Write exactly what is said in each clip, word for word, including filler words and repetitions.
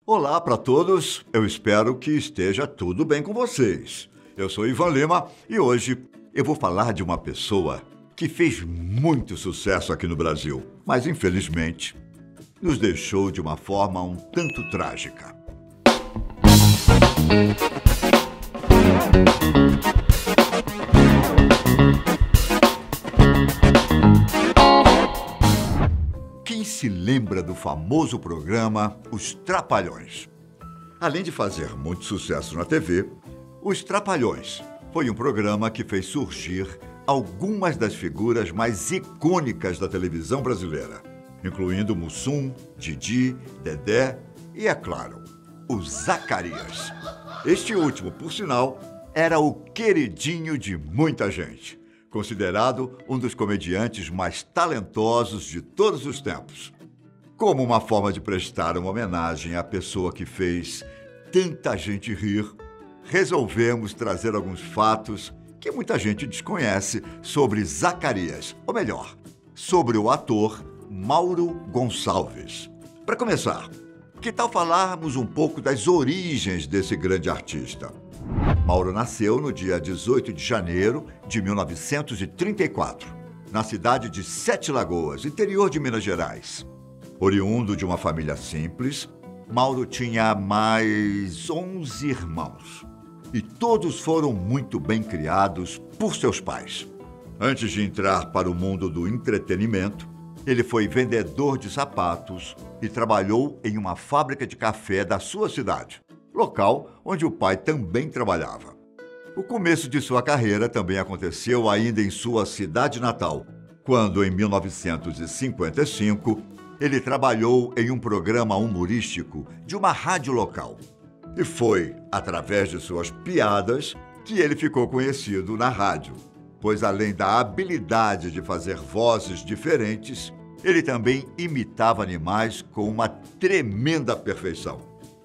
Olá para todos, eu espero que esteja tudo bem com vocês. Eu sou Ivan Lima e hoje eu vou falar de uma pessoa que fez muito sucesso aqui no Brasil, mas infelizmente nos deixou de uma forma um tanto trágica. Quem se lembra do famoso programa Os Trapalhões? Além de fazer muito sucesso na T V, Os Trapalhões foi um programa que fez surgir algumas das figuras mais icônicas da televisão brasileira, incluindo Mussum, Didi, Dedé e, é claro, o Zacarias. Este último, por sinal, era o queridinho de muita gente, considerado um dos comediantes mais talentosos de todos os tempos. Como uma forma de prestar uma homenagem à pessoa que fez tanta gente rir, resolvemos trazer alguns fatos que muita gente desconhece sobre Zacarias, ou melhor, sobre o ator Mauro Gonçalves. Para começar, que tal falarmos um pouco das origens desse grande artista? Mauro nasceu no dia dezoito de janeiro de mil novecentos e trinta e quatro, na cidade de Sete Lagoas, interior de Minas Gerais. Oriundo de uma família simples, Mauro tinha mais onze irmãos e todos foram muito bem criados por seus pais. Antes de entrar para o mundo do entretenimento, ele foi vendedor de sapatos e trabalhou em uma fábrica de café da sua cidade, local onde o pai também trabalhava. O começo de sua carreira também aconteceu ainda em sua cidade natal, quando, em mil novecentos e cinquenta e cinco, ele trabalhou em um programa humorístico de uma rádio local. E foi, através de suas piadas, que ele ficou conhecido na rádio, pois, além da habilidade de fazer vozes diferentes, ele também imitava animais com uma tremenda perfeição.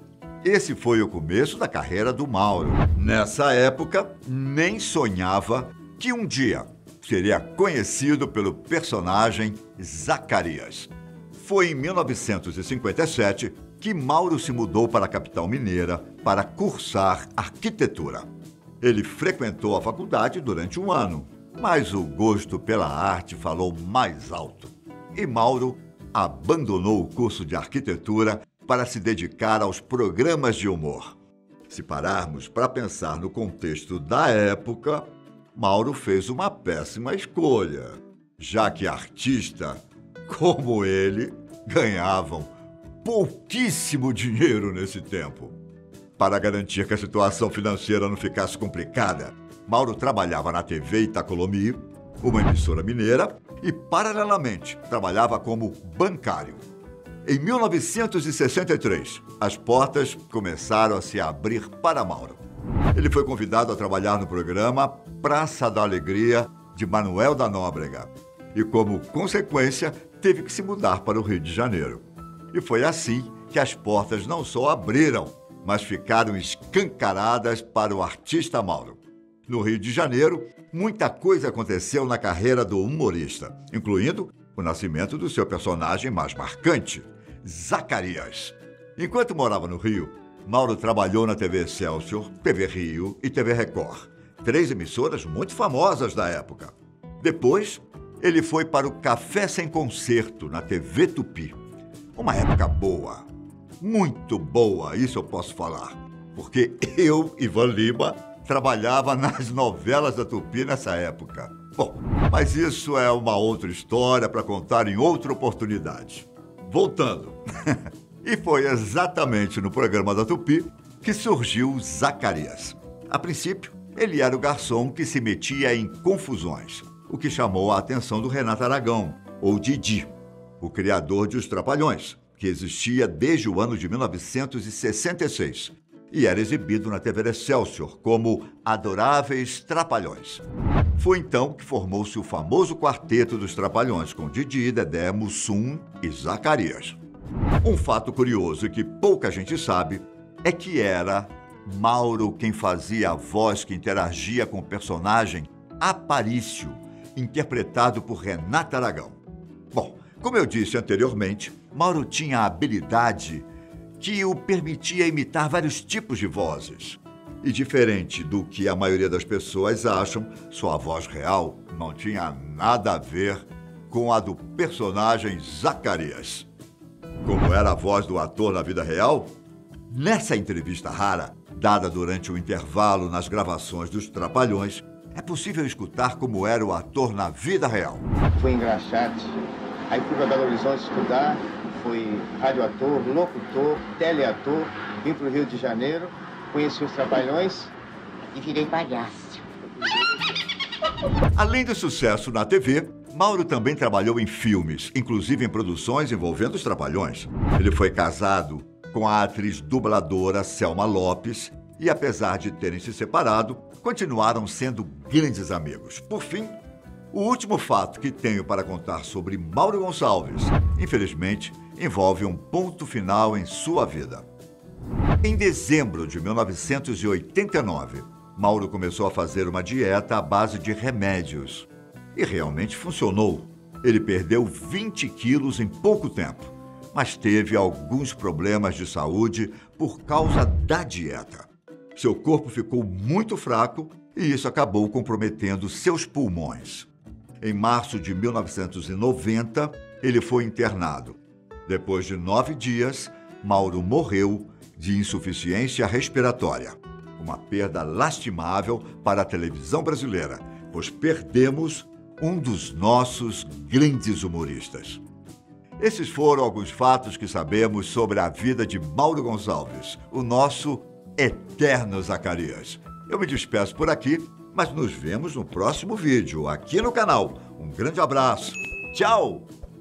Esse foi o começo da carreira do Mauro. Nessa época, nem sonhava que um dia seria conhecido pelo personagem Zacarias. Foi em mil novecentos e cinquenta e sete que Mauro se mudou para a capital mineira para cursar arquitetura. Ele frequentou a faculdade durante um ano, mas o gosto pela arte falou mais alto. E Mauro abandonou o curso de arquitetura para se dedicar aos programas de humor. Se pararmos para pensar no contexto da época, Mauro fez uma péssima escolha, já que artista, como ele, ganhavam pouquíssimo dinheiro nesse tempo. Para garantir que a situação financeira não ficasse complicada, Mauro trabalhava na T V Itacolomi, uma emissora mineira, e, paralelamente, trabalhava como bancário. Em mil novecentos e sessenta e três, as portas começaram a se abrir para Mauro. Ele foi convidado a trabalhar no programa Praça da Alegria, de Manuel da Nóbrega, e, como consequência, teve que se mudar para o Rio de Janeiro. E foi assim que as portas não só abriram, mas ficaram escancaradas para o artista Mauro. No Rio de Janeiro, muita coisa aconteceu na carreira do humorista, incluindo o nascimento do seu personagem mais marcante, Zacarias. Enquanto morava no Rio, Mauro trabalhou na T V Excelsior, T V Rio e T V Record, três emissoras muito famosas da época. Depois, ele foi para o Café Sem Concerto, na T V Tupi. Uma época boa, muito boa, isso eu posso falar, porque eu, Ivan Lima, trabalhava nas novelas da Tupi nessa época. Bom, mas isso é uma outra história para contar em outra oportunidade. Voltando. E foi exatamente no programa da Tupi que surgiu Zacarias. A princípio, ele era o garçom que se metia em confusões, o que chamou a atenção do Renato Aragão, ou Didi, o criador de Os Trapalhões, que existia desde o ano de mil novecentos e sessenta e seis e era exibido na T V Excelsior como Adoráveis Trapalhões. Foi então que formou-se o famoso quarteto dos Trapalhões, com Didi, Dedé, Mussum e Zacarias. Um fato curioso e que pouca gente sabe é que era Mauro quem fazia a voz que interagia com o personagem Aparício, interpretado por Renato Aragão. Bom, como eu disse anteriormente, Mauro tinha a habilidade que o permitia imitar vários tipos de vozes. E diferente do que a maioria das pessoas acham, sua voz real não tinha nada a ver com a do personagem Zacarias. Como era a voz do ator na vida real? Nessa entrevista rara, dada durante o intervalo nas gravações dos Trapalhões, é possível escutar como era o ator na vida real. Fui engraxate, aí fui para Belo Horizonte estudar, fui radioator, locutor, teleator, vim para o Rio de Janeiro, conheci os Trapalhões e virei palhaço. Além do sucesso na T V, Mauro também trabalhou em filmes, inclusive em produções envolvendo os Trapalhões. Ele foi casado com a atriz dubladora Selma Lopes e, apesar de terem se separado, continuaram sendo grandes amigos. Por fim, o último fato que tenho para contar sobre Mauro Gonçalves, infelizmente, envolve um ponto final em sua vida. Em dezembro de mil novecentos e oitenta e nove, Mauro começou a fazer uma dieta à base de remédios. E realmente funcionou. Ele perdeu vinte quilos em pouco tempo, mas teve alguns problemas de saúde por causa da dieta. Seu corpo ficou muito fraco e isso acabou comprometendo seus pulmões. Em março de mil novecentos e noventa, ele foi internado. Depois de nove dias, Mauro morreu de insuficiência respiratória. Uma perda lastimável para a televisão brasileira, pois perdemos um dos nossos grandes humoristas. Esses foram alguns fatos que sabemos sobre a vida de Mauro Gonçalves, o nosso eterno Zacarias. Eu me despeço por aqui, mas nos vemos no próximo vídeo, aqui no canal. Um grande abraço. Tchau!